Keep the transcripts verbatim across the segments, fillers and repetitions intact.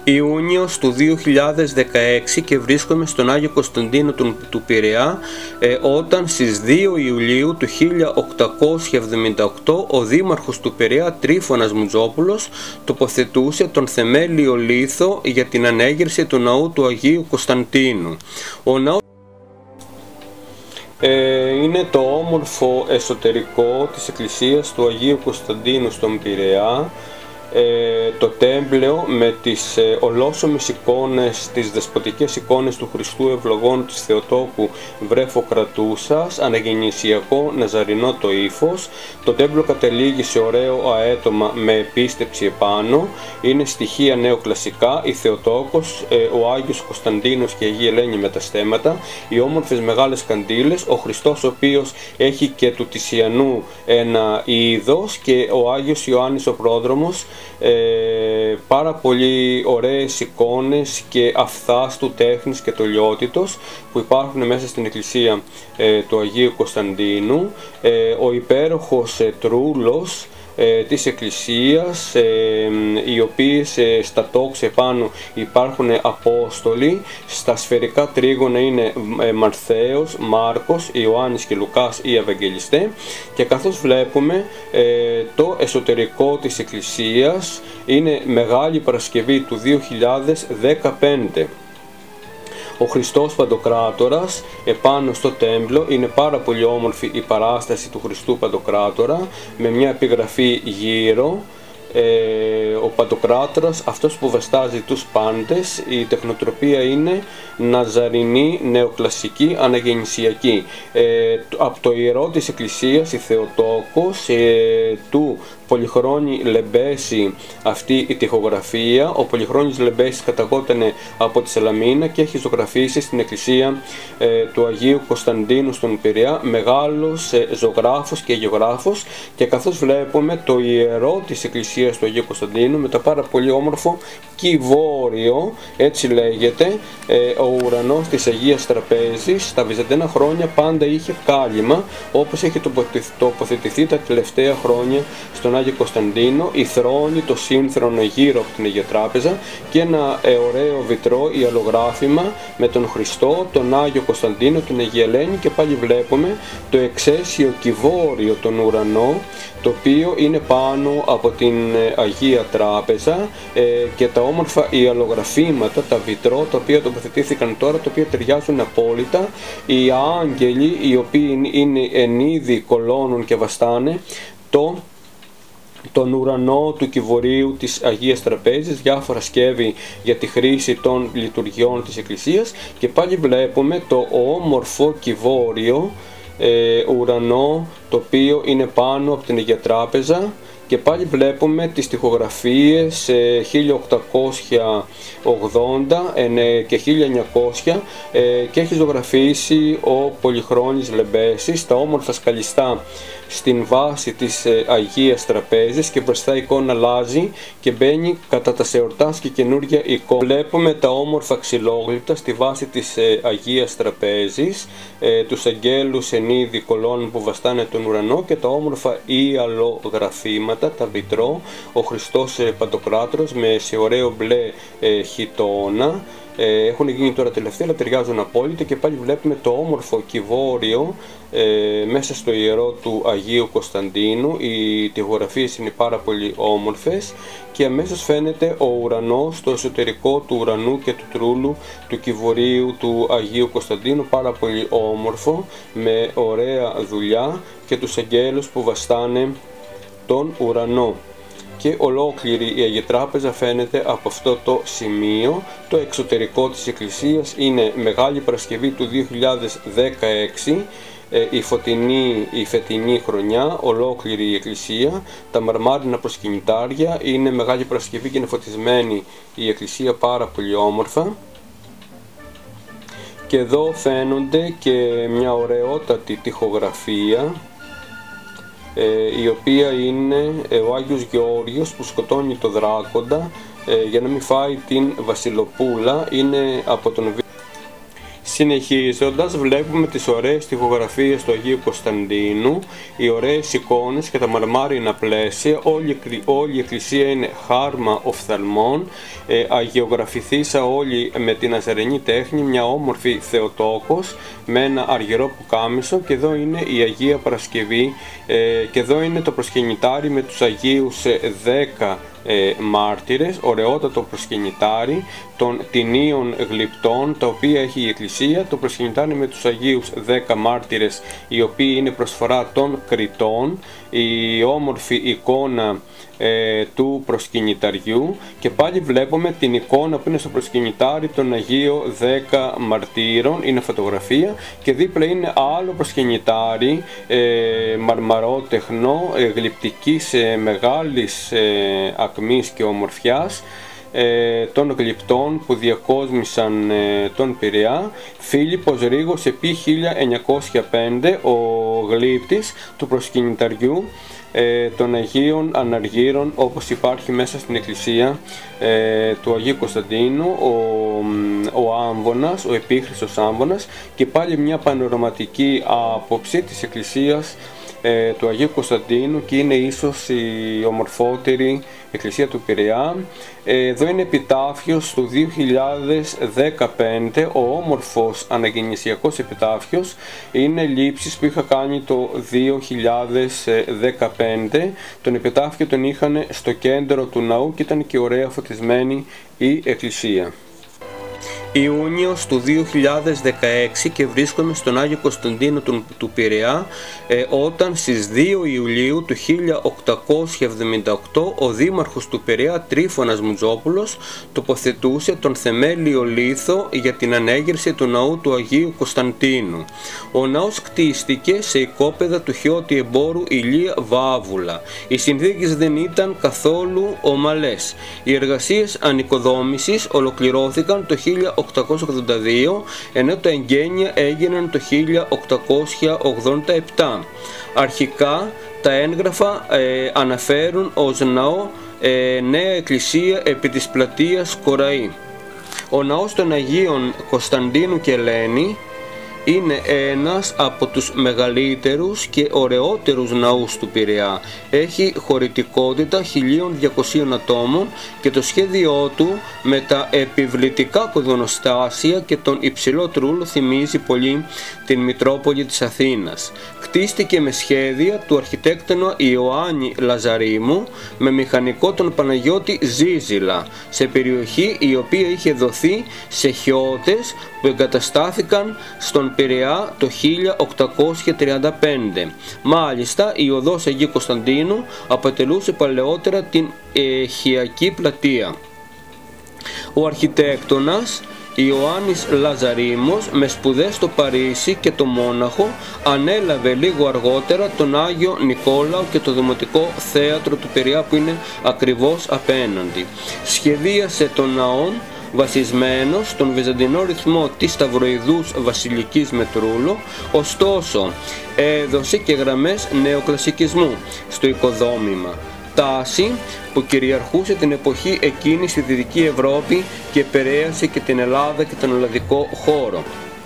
Ιούνιος του δύο χιλιάδες δεκαέξι και βρίσκομαι στον Άγιο Κωνσταντίνο του, του Πειραιά ε, όταν στις δύο Ιουλίου του χίλια οκτακόσια εβδομήντα οκτώ ο δήμαρχος του Πειραιά Τρίφωνας Μουτζόπουλος τοποθετούσε τον θεμέλιο λίθο για την ανέγερση του ναού του Αγίου Κωνσταντίνου. Ο ναός ε, είναι το όμορφο εσωτερικό της εκκλησίας του Αγίου Κωνσταντίνου στον Πειραιά. Ε, το τέμπλεο με τις ε, ολόσωμες εικόνες, τις δεσποτικές εικόνες του Χριστού Ευλογών της Θεοτόκου Βρέφοκρατούσας, αναγεννησιακό ναζαρινό το ύφος. Το τέμπλεο κατελήγει σε ωραίο αέτομα με επίστεψη επάνω, είναι στοιχεία νεοκλασικά, η Θεοτόκος, ε, ο Άγιος Κωνσταντίνος και η Αγία Ελένη με τα στέμματα, οι όμορφες μεγάλες καντήλες, ο Χριστός ο οποίος έχει και του Τισιανού ένα είδος και ο Άγιος Ιωάννης ο Πρόδρομος. Ε, πάρα πολύ ωραίες εικόνες και αυθάστου τέχνης και τολιότητος που υπάρχουν μέσα στην εκκλησία ε, του Αγίου Κωνσταντίνου. Ε, ο υπέροχος ε, τρούλος ε, της εκκλησίας, ε, οι οποίες ε, στα τόξ επάνω υπάρχουν Απόστολοι, στα σφαιρικά τρίγωνα είναι ε, Μαρθαίος, Μάρκος, Ιωάννης και Λουκάς οι Ευαγγελιστέ, και καθώς βλέπουμε ε, το εσωτερικό της εκκλησίας είναι Μεγάλη Παρασκευή του δύο χιλιάδες δεκαπέντε. Ο Χριστός Παντοκράτορας επάνω στο τέμπλο, είναι πάρα πολύ όμορφη η παράσταση του Χριστού Παντοκράτορα με μια επιγραφή γύρω. Ε, ο Παντοκράτορας, αυτός που βαστάζει τους πάντες, η τεχνοτροπία είναι ναζαρινή, νεοκλασική, αναγεννησιακή. Ε, από το ιερό της εκκλησίας, η Θεοτόκος, ε, του Πολυχρόνη Λεμπέση αυτή η τοιχογραφία. Ο Πολυχρόνης Λεμπέσης καταγότανε από τη Σαλαμίνα και έχει ζωγραφίσει στην εκκλησία ε, του Αγίου Κωνσταντίνου στον Πειραιά, μεγάλος ε, ζωγράφος και γεωγράφος, και καθώς βλέπουμε το ιερό της εκκλησίας του Αγίου Κωνσταντίνου με το πάρα πολύ όμορφο κυβόριο, έτσι λέγεται, ε, ο ουρανός της Αγίας Τραπέζης στα βυζαντινά χρόνια πάντα είχε κάλυμα, όπως έχει τοποθετηθεί τα τελευταία χρόνια στον Άγιο Κωνσταντίνο, η θρόνη, το σύνθρονο γύρω από την Αγία Τράπεζα και ένα ε, ωραίο βιτρό ιαλογράφημα με τον Χριστό, τον Άγιο Κωνσταντίνο, την Αγία Ελένη, και πάλι βλέπουμε το εξαίσιο κυβόριο τον ουρανό, το οποίο είναι πάνω από την Αγία Τράπεζα, ε, και τα όμορφα ιαλογραφήματα, τα βιτρό, τα οποία τοποθετήθηκαν τώρα, τα οποία ταιριάζουν απόλυτα. Οι άγγελοι, οι οποίοι είναι εν είδη κολώνων και βαστάνε το τον ουρανό του κυβορίου της Αγίας Τραπέζης, διάφορα σκεύη για τη χρήση των λειτουργιών της Εκκλησίας, και πάλι βλέπουμε το όμορφο κυβόριο ε, ουρανό, το οποίο είναι πάνω από την Αγία Τράπεζα, και πάλι βλέπουμε τις τοιχογραφίες ε, χίλια οκτακόσια ογδόντα και χίλια εννιακόσια ε, και έχει ζωγραφίσει ο Πολυχρόνης Λεμπέσης τα όμορφα σκαλιστά στην βάση της ε, Αγίας Τραπέζης, και μπροστά η εικόνα αλλάζει και μπαίνει κατά τα σεορτάς και καινούργια εικόνα. Βλέπουμε τα όμορφα ξυλόγλυπτα στη βάση της ε, Αγίας Τραπέζης, ε, τους αγγέλους εν είδη κολών που βαστάνε τον ουρανό και τα όμορφα ιαλογραφήματα, τα βιτρό, ο Χριστός ε, Παντοκράτορας με σε ωραίο μπλε ε, χιτώνα. Ε, έχουν γίνει τώρα τελευταία, αλλά ταιριάζουν απόλυτα, και πάλι βλέπουμε το όμορφο κυβόριο ε, μέσα στο ιερό του Αγίου Κωνσταντίνου. Οι τοιχογραφίες είναι πάρα πολύ όμορφες και αμέσως φαίνεται ο ουρανός, το εσωτερικό του ουρανού και του τρούλου του κυβορίου του Αγίου Κωνσταντίνου, πάρα πολύ όμορφο, με ωραία δουλειά, και τους αγγέλους που βαστάνε τον ουρανό. Και ολόκληρη η Αγία Τράπεζα φαίνεται από αυτό το σημείο. Το εξωτερικό της εκκλησίας είναι Μεγάλη Παρασκευή του δύο χιλιάδες δεκαέξι, η φωτεινή, η φετινή χρονιά, ολόκληρη η εκκλησία, τα μαρμάρινα προσκυνητάρια, είναι Μεγάλη Παρασκευή και είναι φωτισμένη η εκκλησία πάρα πολύ όμορφα. Και εδώ φαίνονται και μια ωραιότατη τοιχογραφία, η οποία είναι ο Άγιος Γεώργιος που σκοτώνει το δράκοντα για να μην φάει την βασιλοπούλα, είναι από τον Συνεχίζοντας, βλέπουμε τις ωραίες τοιχογραφίες του Αγίου Κωνσταντίνου, οι ωραίες εικόνες και τα μαρμάρινα πλαίσια. Όλη, όλη η εκκλησία είναι χάρμα οφθαλμών, ε, αγιογραφηθήσα όλη με την αζαρενή τέχνη, μια όμορφη Θεοτόκος με ένα αργυρό πουκάμισο, και εδώ είναι η Αγία Παρασκευή, ε, και εδώ είναι το προσκυνητάρι με τους Αγίους ε, δέκα Ε, μάρτυρες, ωραιότατο προσκυνητάρι των τινίων γλυπτών, τα οποία έχει η Εκκλησία, το προσκυνητάρι με τους Αγίους δέκα μάρτυρες, οι οποίοι είναι προσφορά των Κριτών, η όμορφη εικόνα ε, του προσκυνηταριού, και πάλι βλέπουμε την εικόνα που είναι στο προσκυνητάρι των Αγίων δέκα μαρτύρων, είναι φωτογραφία, και δίπλα είναι άλλο προσκυνητάρι ε, μαρμαρότεχνο, ε, γλυπτικής ε, μεγάλης ε, ακμής και ομορφιάς, ε, των γλυπτών που διακόσμησαν ε, τον Πειραιά. Φίλιππος Ρήγος επί χίλια εννιακόσια πέντε, ο γλύπτης του προσκυνηταριού ε, των Αγίων Αναργύρων, όπως υπάρχει μέσα στην εκκλησία ε, του Αγίου Κωνσταντίνου, ο, ο Άμβονας, ο επίχρηστος Άμβονας, και πάλι μια πανοραματική άποψη της εκκλησίας ε, του Αγίου Κωνσταντίνου, και είναι ίσως η ομορφότερη εκκλησία του Πειραιά. Εδώ είναι επιτάφιος του δύο χιλιάδες δεκαπέντε, ο όμορφος αναγεννησιακός επιτάφιος, είναι λήψεις που είχα κάνει το δύο χιλιάδες δεκαπέντε. Τον επιτάφιο τον είχαν στο κέντρο του ναού και ήταν και ωραία φωτισμένη η εκκλησία. Ιούνιος του δύο χιλιάδες δεκαέξι, και βρίσκομαι στον Άγιο Κωνσταντίνο του, του Πειραιά, ε, όταν στις δύο Ιουλίου του χίλια οκτακόσια εβδομήντα οκτώ ο δήμαρχος του Πειραιά, Τρίφωνας Μουτζόπουλος, τοποθετούσε τον θεμέλιο λίθο για την ανέγερση του ναού του Αγίου Κωνσταντίνου. Ο ναός κτίστηκε σε οικόπεδα του χιώτη εμπόρου Ηλία Βάβουλα. Οι συνθήκες δεν ήταν καθόλου ομαλές. Οι εργασίες ανοικοδόμησης ολοκληρώθηκαν το χίλια οκτακόσια ογδόντα δύο, ενώ τα εγγένεια έγιναν το χίλια οκτακόσια ογδόντα επτά. Αρχικά τα έγγραφα ε, αναφέρουν ως ναό ε, νέα εκκλησία επί της πλατείας Κοραή. Ο ναός των Αγίων Κωνσταντίνου και Ελένη είναι ένας από τους μεγαλύτερους και ωραιότερους ναούς του Πειραιά. Έχει χωρητικότητα χίλια διακοσίων ατόμων και το σχέδιό του με τα επιβλητικά κοδονοστάσια και τον υψηλό τρούλο θυμίζει πολύ την Μητρόπολη της Αθήνας. Κτίστηκε με σχέδια του αρχιτέκτονα Ιωάννη Λαζαρίμου με μηχανικό τον Παναγιώτη Ζίζηλα, σε περιοχή η οποία είχε δοθεί σε χιώτες που εγκαταστάθηκαν στον Πειραιά το χίλια οκτακόσια τριάντα πέντε. Μάλιστα, η οδός Αγίου Κωνσταντίνου αποτελούσε παλαιότερα την Αιχιακή πλατεία. Ο αρχιτέκτονας Ιωάννης Λαζαρίμος, με σπουδές στο Παρίσι και το Μόναχο, ανέλαβε λίγο αργότερα τον Άγιο Νικόλαο και το Δημοτικό Θέατρο του Πειραιά που είναι ακριβώς απέναντι. Σχεδίασε τον ναόν βασισμένος στον βυζαντινό ρυθμό της σταυροειδούς βασιλικής με τρούλο, ωστόσο έδωσε και γραμμές νεοκλασικισμού στο οικοδόμημα, τάση που κυριαρχούσε την εποχή εκείνη στη Δυτική Ευρώπη και επηρέασε και την Ελλάδα και τον ελλαδικό χώρο.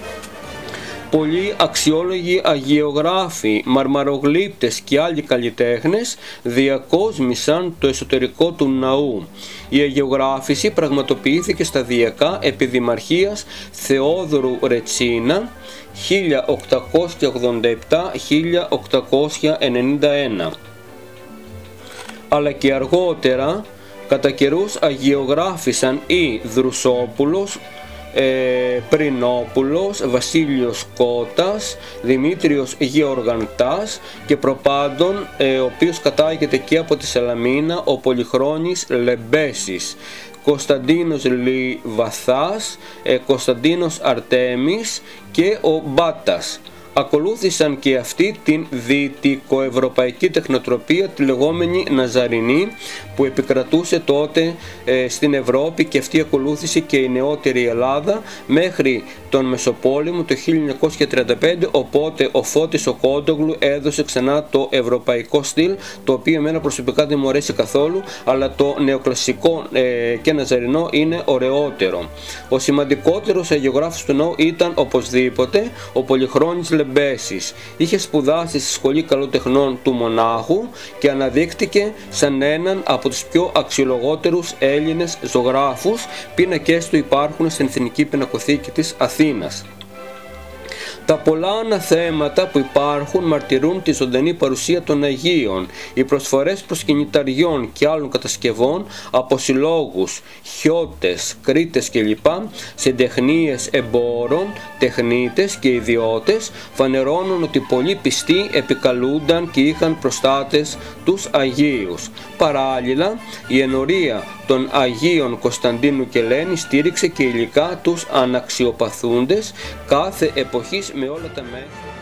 Πολλοί αξιόλογοι αγιογράφοι, μαρμαρογλύπτες και άλλοι καλλιτέχνες διακόσμησαν το εσωτερικό του ναού. Η αγιογράφηση πραγματοποιήθηκε σταδιακά επί δημαρχίας Θεόδωρου Ρετσίνα χίλια οκτακόσια ογδόντα επτά με χίλια οκτακόσια ενενήντα ένα. Αλλά και αργότερα κατά καιρούς αγιογράφησαν οι Δρουσόπουλος, Ε, Πρινόπουλος, Βασίλειος Κώτας, Δημήτριος Γεωργαντάς και προπάντων ε, ο οποίος κατάγεται και από τη Σαλαμίνα, ο Πολυχρόνης Λεμπέσης, Κωνσταντίνος Λιβαθάς, ε, Κωνσταντίνος Αρτέμις και ο Μπάτας. Ακολούθησαν και αυτοί την δυτικοευρωπαϊκή τεχνοτροπία, τη λεγόμενη Ναζαρινή, που επικρατούσε τότε ε, στην Ευρώπη, και αυτή ακολούθησε και η νεότερη Ελλάδα μέχρι τον Μεσοπόλεμο το χίλια εννιακόσια τριάντα πέντε, οπότε ο Φώτης ο Κόντογλου έδωσε ξανά το ευρωπαϊκό στυλ, το οποίο εμένα προσωπικά δεν μου αρέσει καθόλου, αλλά το νεοκλασικό ε, και ναζαρινό είναι ωραιότερο. Ο σημαντικότερος αγιογράφος του ναού ήταν οπωσδήποτε ο Πολυχρόνης Λεμπέσης. Είχε σπουδάσει στη Σχολή Καλοτεχνών του Μονάχου και αναδείχτηκε σαν έναν από τους πιο αξιολογότερους Έλληνες ζωγράφους. Πίνακες του υπάρχουν στην Εθνική Πινακοθήκη της Αθήνας. Τα πολλά αναθέματα που υπάρχουν μαρτυρούν τη ζωντανή παρουσία των Αγίων. Οι προσφορές προσκυνηταριών και άλλων κατασκευών από συλλόγους, χιώτες, κρίτες κλπ. Συντεχνίες εμπόρων, τεχνίτες και ιδιώτες φανερώνουν ότι πολλοί πιστοί επικαλούνταν και είχαν προστάτες τους Αγίους. Παράλληλα, η ενορία των Αγίων Κωνσταντίνου και Ελένη στήριξε και υλικά τους αναξιοπαθούντες κάθε εποχής με όλα τα μέσα.